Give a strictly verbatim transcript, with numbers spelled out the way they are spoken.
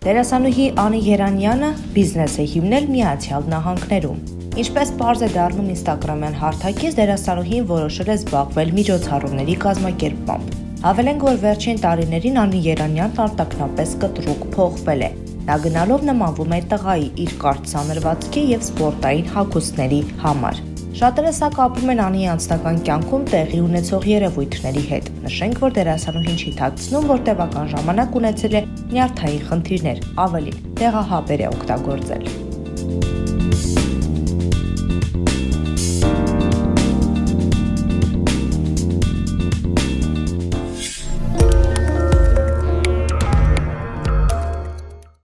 Դերասանուհի Անի Երանյանը բիզնես է հիմնել Միացյալ Նահանգներում։ Ինչպես պարզ է դառնում ինստագրամյան հարթակից, դերասանուհին որոշել է զբաղվել միջոցառումների կազմակերպմամբ։ Հավելենք, որ վերջին տարիներին Անի Երանյանն արտաքնապես կտրուկ փոխվել է։ Նա գնալով նմանվում է տղայի իր կարճ սանրվածքի և սպորտային հագուստների համար։ Շատերը սա կապում են Անիի անձնական կյանքում տեղի ունեցող երևույթների հետ։ Նշենք, որ դերասանուհին չի թաքցնում, որ տևական ժամանակ ունեցել է նյարդային խնդիրներ, ավելին՝ դեղահաբեր է օգտագործել։